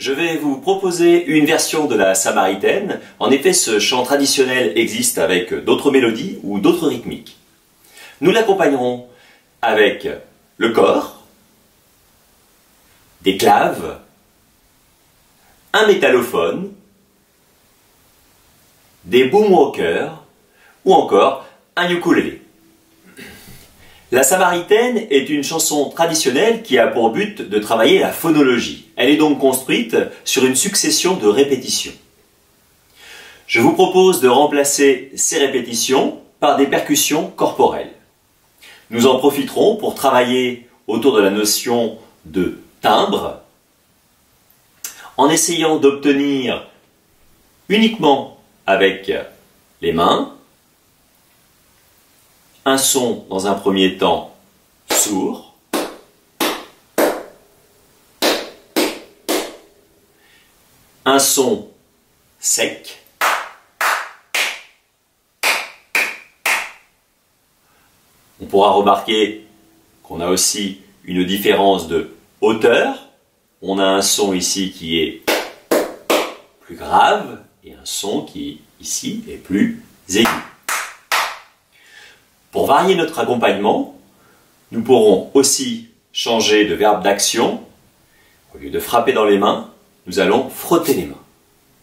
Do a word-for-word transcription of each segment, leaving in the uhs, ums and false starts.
je vais vous proposer une version de la Samaritaine. En effet, ce chant traditionnel existe avec d'autres mélodies ou d'autres rythmiques. Nous l'accompagnerons avec le cor, des claves, un métallophone, des boomwalkers ou encore un ukulélé. La Samaritaine est une chanson traditionnelle qui a pour but de travailler la phonologie. Elle est donc construite sur une succession de répétitions. Je vous propose de remplacer ces répétitions par des percussions corporelles. Nous en profiterons pour travailler autour de la notion de timbre, en essayant d'obtenir uniquement avec les mains un son dans un premier temps sourd, un son sec, on pourra remarquer qu'on a aussi une différence de hauteur. On a un son ici qui est plus grave et un son qui ici est plus aigu. Pour varier notre accompagnement, nous pourrons aussi changer de verbe d'action. Au lieu de frapper dans les mains, nous allons frotter les mains.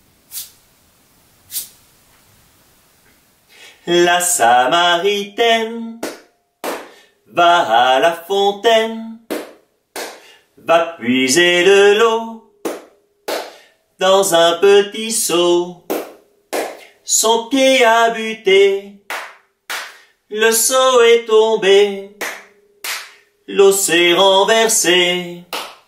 La Samaritaine va à la fontaine, va puiser de l'eau dans un petit seau. Son pied a buté, le seau est tombé, l'eau s'est renversée.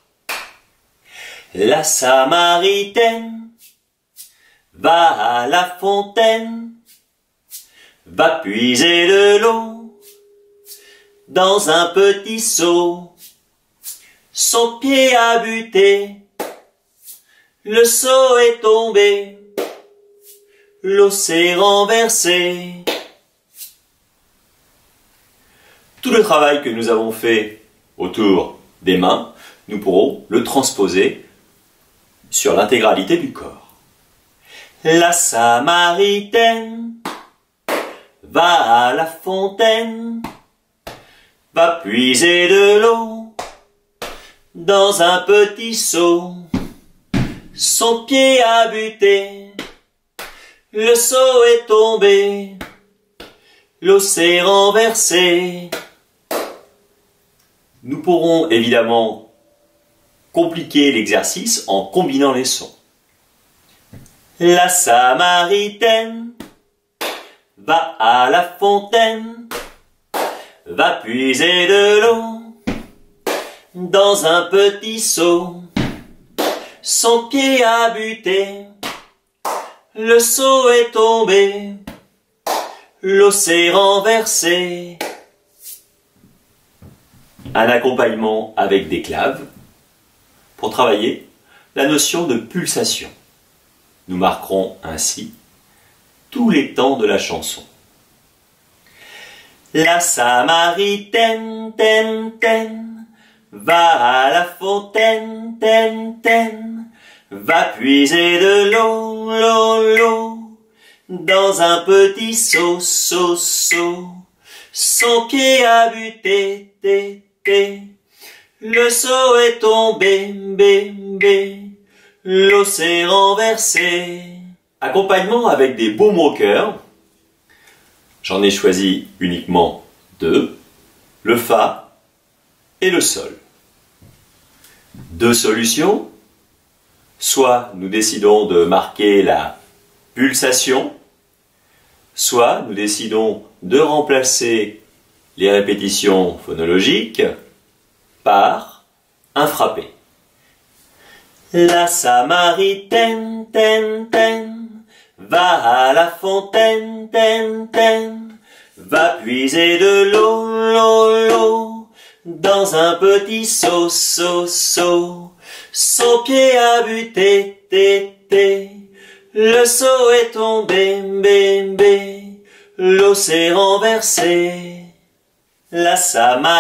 La Samaritaine va à la fontaine, va puiser de l'eau dans un petit seau. Son pied a buté, le seau est tombé, l'eau s'est renversée. Tout le travail que nous avons fait autour des mains, nous pourrons le transposer sur l'intégralité du corps. La Samaritaine va à la fontaine, va puiser de l'eau dans un petit seau. Son pied a buté, le seau est tombé, l'eau s'est renversée. Nous pourrons évidemment compliquer l'exercice en combinant les sons. La Samaritaine va à la fontaine, va puiser de l'eau dans un petit seau. Son pied a buté, le seau est tombé, l'eau s'est renversée. Un accompagnement avec des claves pour travailler la notion de pulsation. Nous marquerons ainsi tous les temps de la chanson. La Samaritaine, ten, ten, va à la fontaine, ten, ten, va puiser de l'eau, l'eau, l'eau, dans un petit seau, seau, seau. Son pied a buté, té, té, le seau est tombé, bé, bé, l'eau s'est renversée. Accompagnement avec des boomwalkers. J'en ai choisi uniquement deux, le Fa et le Sol. Deux solutions. Soit nous décidons de marquer la pulsation, soit nous décidons de remplacer les répétitions phonologiques par un frappé. La Samaritaine, ten, ten, va à la fontaine, ten, ten, va puiser de l'eau, l'eau, l'eau, dans un petit seau, seau, seau. Son pied a buté, té, té, le seau est tombé, bé, bé, l'eau s'est renversée. La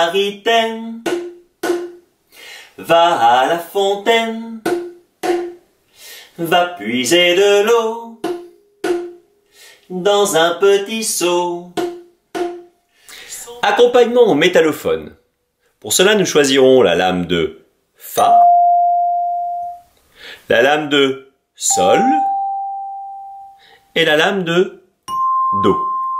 Samaritaine va à la fontaine, va puiser de l'eau dans un petit seau. Accompagnement au métallophone. Pour cela, nous choisirons la lame de Fa, la lame de Sol et la lame de Do.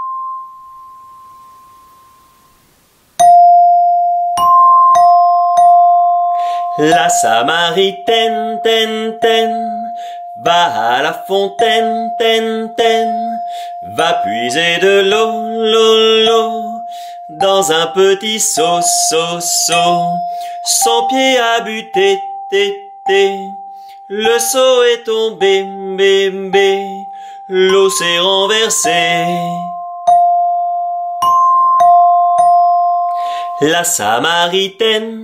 La Samaritaine, ten, ten, va à la fontaine, ten, ten, va puiser de l'eau, l'eau, l'eau, dans un petit seau, seau, seau. Son pied a buté, té, té, le seau est tombé, bé, bé, l'eau s'est renversée. La Samaritaine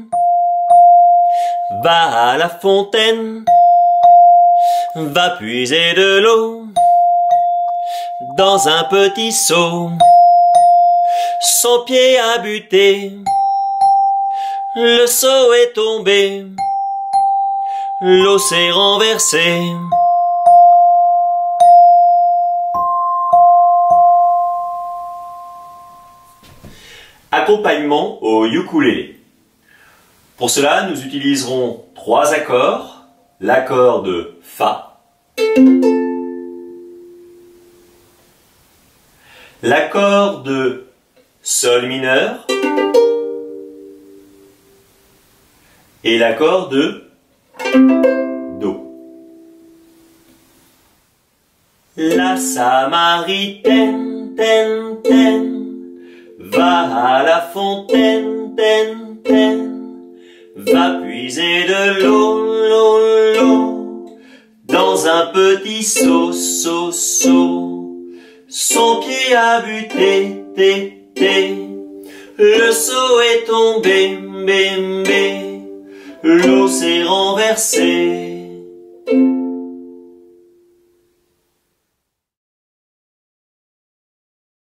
va à la fontaine, va puiser de l'eau dans un petit seau. Son pied a buté, le seau est tombé, l'eau s'est renversée. Accompagnement au ukulélé. Pour cela, nous utiliserons trois accords. L'accord de Fa, l'accord de Sol mineur et l'accord de Do. La Samaritaine, ten, ten, va à la fontaine, ten, ten, va puiser de l'eau, l'eau, l'eau, dans un petit seau, seau, seau. Son pied a buté, té, té, le seau est tombé, bé, bé, l'eau s'est renversée.